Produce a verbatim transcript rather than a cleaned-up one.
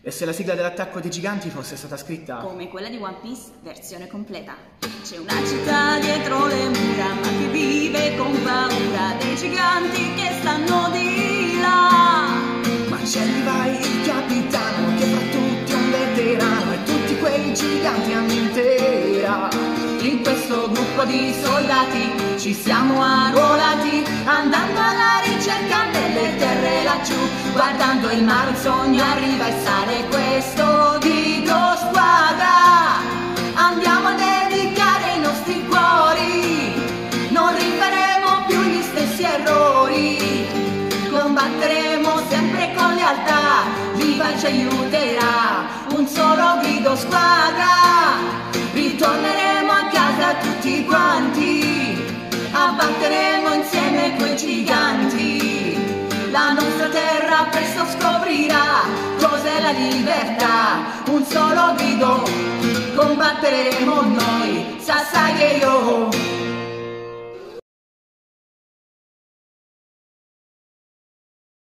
E se la sigla dell'attacco dei giganti fosse stata scritta come quella di One Piece, versione completa. C'è una città dietro le mura, ma che vive con paura dei giganti che stanno di là. Ma c'è Levi, il capitano, che fra tutti è un veterano, e tutti quei giganti hanno intera. In questo gruppo di soldati ci siamo arruolati, andando alla ricerca delle terre laggiù. Guardando il mare un sogno arriva e sale questo grido squadra. Andiamo a dedicare i nostri cuori, non rifaremo più gli stessi errori. Combatteremo sempre con lealtà, Levi ci aiuterà, un solo grido squadra. Ritorneremo a casa tutti quanti, abbatteremo insieme quei giganti. La nostra terra presto scoprirà cos'è la libertà, un solo grido combatteremo noi. Sa, sa